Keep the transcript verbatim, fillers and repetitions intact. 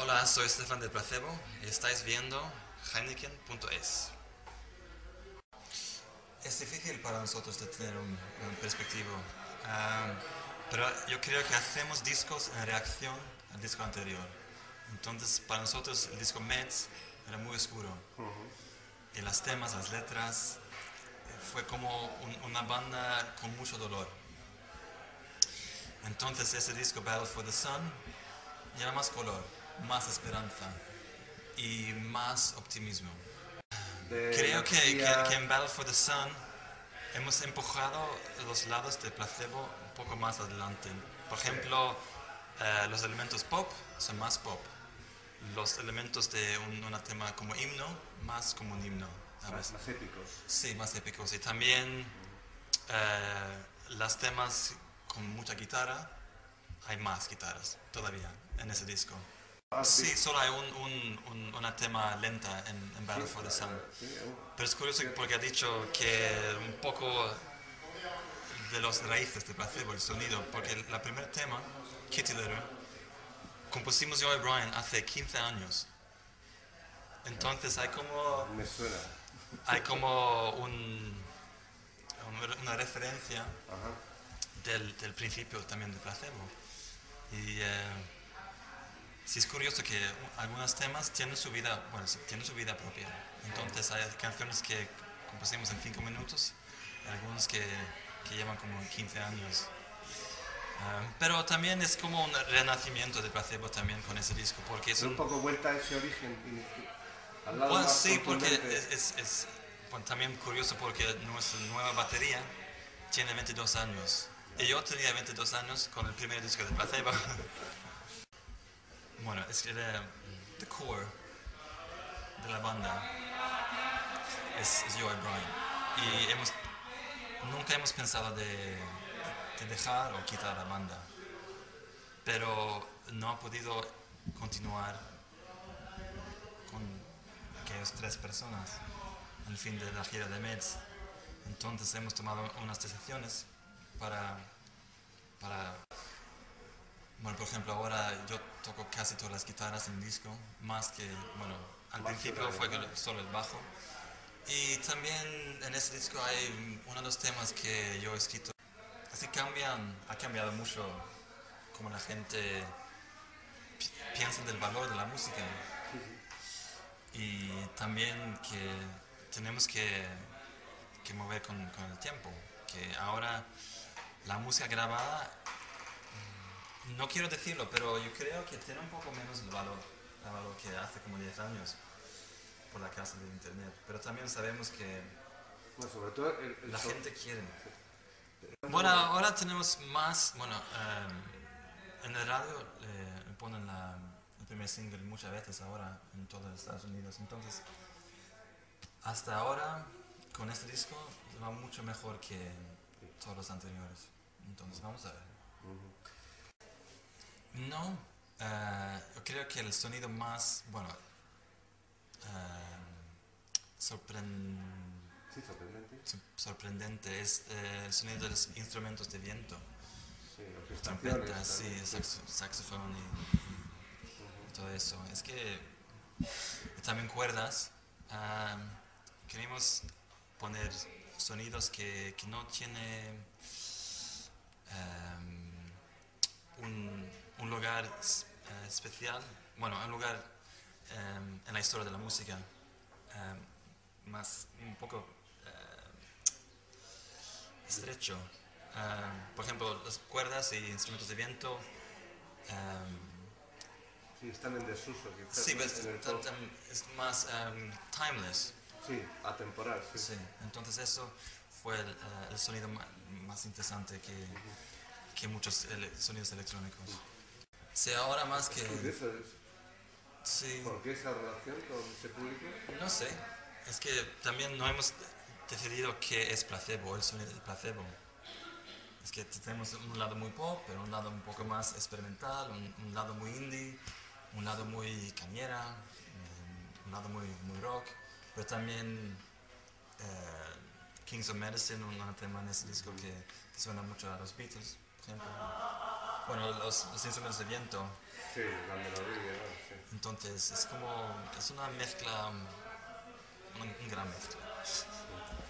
Hola, soy Stefan de Placebo y estáis viendo Heineken punto es. Es difícil para nosotros de tener un, un perspectivo, um, pero yo creo que hacemos discos en reacción al disco anterior. Entonces, para nosotros el disco Meds era muy oscuro. Uh-huh. Y las temas, las letras, fue como un, una banda con mucho dolor. Entonces, ese disco Battle for the Sun lleva más color, más esperanza y más optimismo. Creo que, que, que en Battle for the Sun hemos empujado los lados de Placebo un poco más adelante. Por ejemplo, eh, los elementos pop son más pop. Los elementos de un, un tema como himno, más como un himno, ¿sabes? Más, más épicos. Sí, más épicos. Y también eh, los temas con mucha guitarra, hay más guitarras todavía en ese disco. Ah, sí, sí, solo hay un, un, un, una tema lenta en, en Battle sí, for the Sun. Sí, Pero es curioso porque ha dicho que un poco de los raíces de Placebo, el sonido, porque el primer tema, Kitty Litter, compusimos yo y Brian hace quince años. Entonces hay como, me suena. hay como un, una referencia del, del principio también de Placebo. Y eh, sí es curioso que algunos temas tienen su vida, bueno, tienen su vida propia. Entonces hay canciones que compusimos en cinco minutos y algunos que, que llevan como quince años. Uh, pero también es como un renacimiento de Placebo también con ese disco, porque es un, un poco vuelta a ese origen. Al lado bueno, más sí, porque contundente. es, es, es bueno, también curioso porque nuestra nueva batería tiene veintidós años. Y yo tenía veintidós años con el primer disco de Placebo. Bueno, es que era the core de la banda es, es yo y Brian. Y hemos, nunca hemos pensado de, de dejar o quitar la banda. Pero no ha podido continuar con aquellas tres personas al fin de la gira de Meds. Entonces hemos tomado unas decisiones para, para bueno, por ejemplo, ahora yo toco casi todas las guitarras en el disco, más que, bueno, al Más principio que fue solo el bajo. Y también en ese disco hay uno de los temas que yo he escrito. Así cambian, ha cambiado mucho como la gente pi piensa del valor de la música. Y también que tenemos que, que mover con, con el tiempo, que ahora la música grabada, no quiero decirlo, pero yo creo que tiene un poco menos el valor, el valor que hace como diez años por la casa del internet. Pero también sabemos que bueno, sobre todo el, el la so gente quiere. Bueno, ahora tenemos más, bueno, um, en el radio eh, ponen la, el primer single muchas veces ahora en todos los Estados Unidos. Entonces, hasta ahora, con este disco, va mucho mejor que todos los anteriores. Entonces, vamos a ver. No, uh, yo creo que el sonido más, bueno, uh, sorprend sí, sorprendente. sorprendente es eh, el sonido de los instrumentos de viento. Sí, Trompetas, sí, también, sax sí. saxofón y, uh-huh. y todo eso. Es que también cuerdas. Um, queremos poner sonidos que, que no tienen um, un, un lugar uh, especial, bueno, un lugar um, en la historia de la música, um, más un poco uh, estrecho. Um, por ejemplo, las cuerdas y instrumentos de viento. Um, sí, están en desuso. Quizás, sí, ¿no? pero es, es más um, timeless. Sí, atemporal, sí. Sí, entonces eso fue el, uh, el sonido ma más interesante que, uh-huh. que muchos ele sonidos electrónicos. Uh-huh. Sí, ahora más que... Eso es. Sí. ¿Por qué esa relación con ese público? No sé, es que también no hemos decidido qué es Placebo, el sonido de Placebo. Es que tenemos un lado muy pop, pero un lado un poco más experimental, un, un lado muy indie, un lado muy cañera, un lado muy, muy rock, pero también uh, Kings of Medicine, un tema en ese disco que, que suena mucho a los Beatles, por ejemplo. Bueno, los, los instrumentos de viento. Sí, la melodía, sí. Entonces, Entonces es como, es una mezcla, una, una gran mezcla.